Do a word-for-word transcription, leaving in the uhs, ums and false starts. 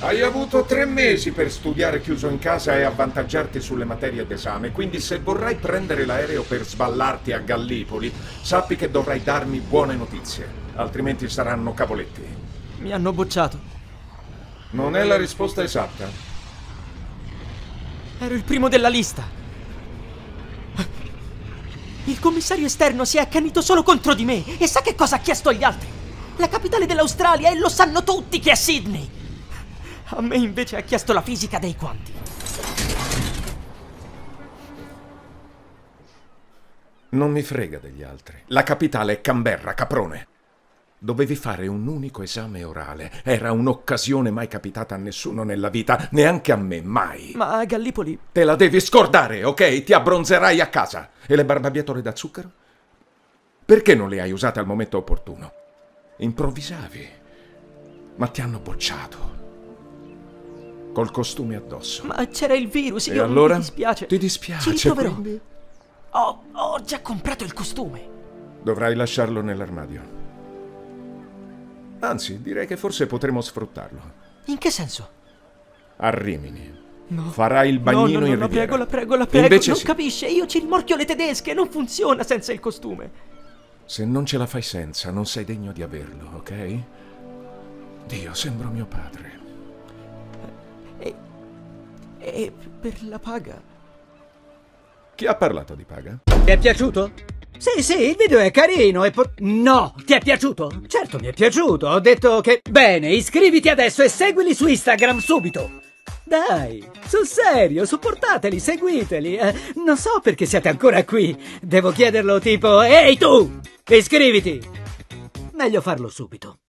Hai avuto tre mesi per studiare chiuso in casa e avvantaggiarti sulle materie d'esame, quindi se vorrai prendere l'aereo per sballarti a Gallipoli, sappi che dovrai darmi buone notizie, altrimenti saranno cavoletti. Mi hanno bocciato. Non è la risposta esatta. Ero il primo della lista. Il commissario esterno si è accanito solo contro di me e sa che cosa ha chiesto agli altri? La capitale dell'Australia e lo sanno tutti che è Sydney. A me invece ha chiesto la fisica dei quanti. Non mi frega degli altri. La capitale è Canberra, caprone. Dovevi fare un unico esame orale. Era un'occasione mai capitata a nessuno nella vita, neanche a me, mai. Ma a Gallipoli... Te la devi scordare, ok? Ti abbronzerai a casa. E le barbabietole da zucchero? Perché non le hai usate al momento opportuno? Improvvisavi. Ma ti hanno bocciato. Col costume addosso. Ma c'era il virus, E io allora? mi dispiace. Ti dispiace, Ci riproverò. quindi? Ho, ho già comprato il costume. Dovrai lasciarlo nell'armadio. Anzi, direi che forse potremo sfruttarlo. In che senso? A Rimini. No. Farai il bagnino no, no, no, in la riviera. prego, la prego, la prego. Invece non sì. capisce, io ci rimorchio le tedesche, non funziona senza il costume. Se non ce la fai senza, non sei degno di averlo, ok? Dio, sembro mio padre. E, e per la paga? Chi ha parlato di paga? Ti è piaciuto? Sì, sì, il video è carino e po- No! Ti è piaciuto? Certo mi è piaciuto, ho detto che... Bene, iscriviti adesso e seguili su Instagram subito! Dai, sul serio, supportateli, seguiteli. Eh, non so perché siete ancora qui. Devo chiederlo tipo... Ehi tu! Iscriviti! Meglio farlo subito.